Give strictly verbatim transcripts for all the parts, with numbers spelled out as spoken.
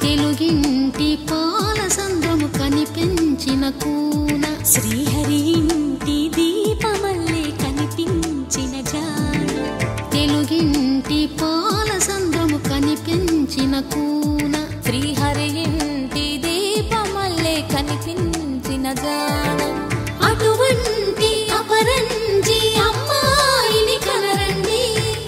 తెలుగింటి పాల సంద్రము కనిపించిన కూన శ్రీహరి ఇంటి దీపమల్లే కనిపించిన జాడ తెలుగింటి పాల సంద్రము కనిపించిన కూన శ్రీహరి ఇంటి దీపమల్లే కనిపించిన జాడ అటువంటి అపరంజి అమ్మాయిని కనరండి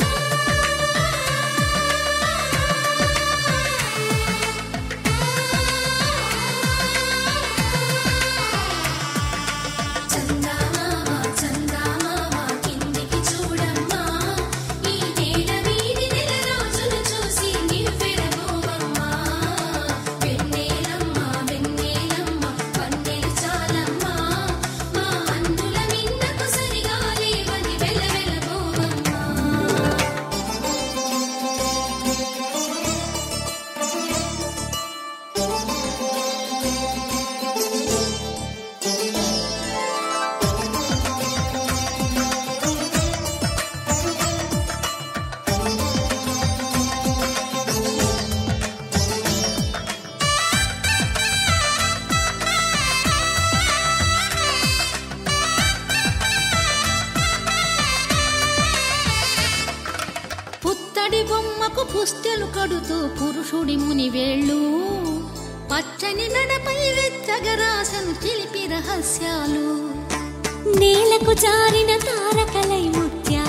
పుత్తడి బొమ్మకు పుస్తెలు కడుతూ పురుషుడి ముని వేళ్ళు పచ్చని నడపై వెచ్చగరాసను చిలిపి రహస్యాలు నేలకు జారిన తారకలై ముత్యాలు